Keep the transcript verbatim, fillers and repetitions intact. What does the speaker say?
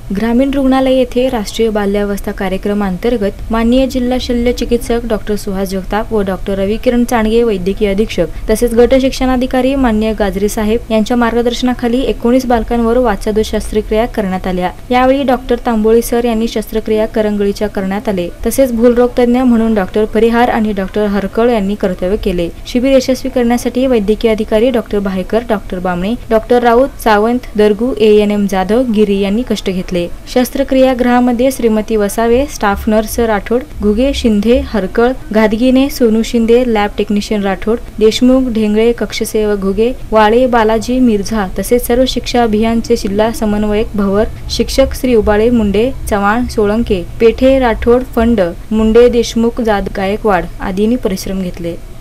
ग्रामीण रुग्णालय येथे राष्ट्रीय बाल्यावस्था कार्यक्रमांतर्गत माननीय जिल्हा शल्य चिकित्सक डॉक्टर सुहास जगताप व डॉक्टर रविकिरण चांडगे वैद्यकीय अधीक्षक तसेच गट शिक्षणाधिकारी माननीय गाजरे साहेब यांच्या मार्गदर्शनाखाली एकोणीस बालकांवर वाचादोष शस्त्रक्रिया करण्यात आल्या। यावेळी डॉक्टर तांबोळी सर यांनी शस्त्रक्रिया करंगळीच्या करण्यात आले। तसेच भूलरोग तज्ञ म्हणून डॉक्टर परिहार आणि डॉक्टर हरकळ यांनी कर्तव्य केले। शिबिर यशस्वी करण्यासाठी वैद्यकीय अधिकारी doctor Bhaykar, doctor Bamne, doctor Raut, Sawant, Dargu, A N M Jadhav, Giri यांनी कष्ट घेतले। शस्त्रक्रिया गृहामध्ये Shrimati Vasave, staff nurse Rathod, Ghuge, Shinde, Harkal, Gadgine, Sonu Shinde, lab technician Rathod, Deshmukh, Dhengle, कक्षसेवक घुगे, वाळे, बालाजी, मिर्झा तसेच सर्व शिक्षा अभियानचे जिल्हा समन्वयक भवर, शिक्षक श्री उबाळे, मुंडे, चव्हाण, सोळंके, पेठे, राठोड, फंड, मुंडे, देशमुख, जाद, गायकवाड आदींनी परिश्रम घेतले।